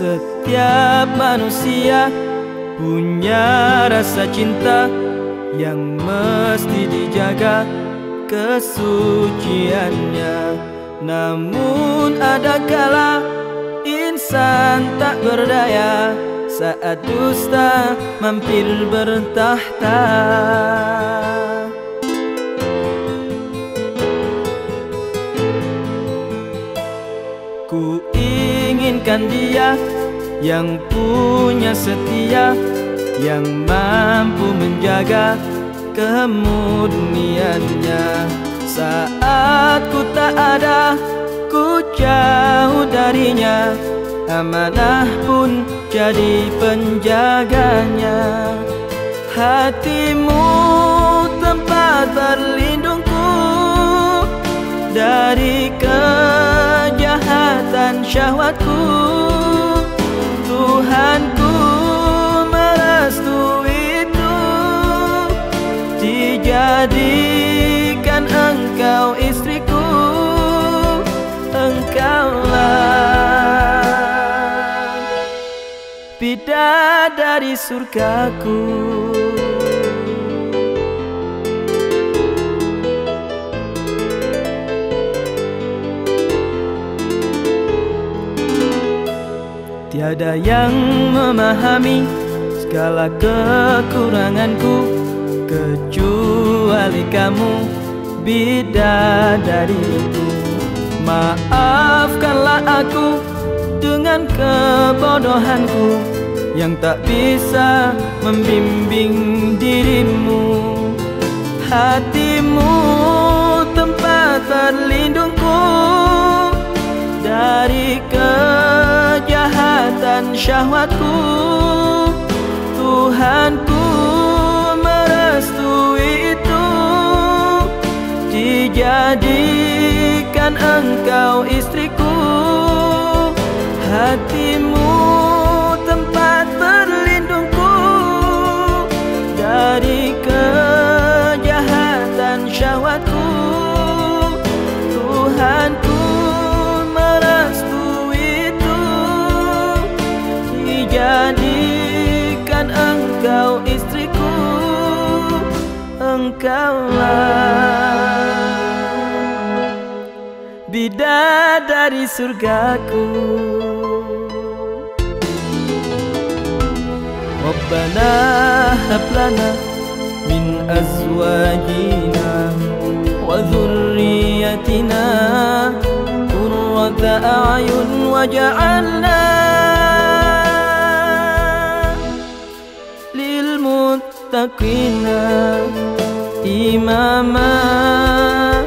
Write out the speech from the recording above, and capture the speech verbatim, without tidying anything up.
Setiap manusia punya rasa cinta yang mesti dijaga kesuciannya. Namun ada kala insan tak berdaya saat dusta mampir bertahta. Ku inginkan dia yang punya setia, yang mampu menjaga kemurniannya. Saat ku tak ada, ku jauh darinya, amanah pun jadi penjaganya. Hatimu tempat berlindungku dari kejahatan syahwatku. Tuhanku merestui itu, dijadikan engkau istriku. Engkaulah bidadari surgaku. Tiada yang memahami segala kekuranganku kecuali kamu, bidadariku. Maafkanlah aku dengan kebodohanku yang tak bisa membimbing dirimu. Hatimu tempat berlindungku dari kejahatan syahwatku. Tuhanku merestui itu, dijadikan engkau istriku. Hatimu tempat berlindungku dari kejahatan syahwatku. Tuhanku merestui itu, dijadikan engkau istriku. Engkaulah bidadari surgaku. Rabbana hab lana min azwajina wa dhurriyyatina qurrata a'yun waj'alna lil muttaqina imama.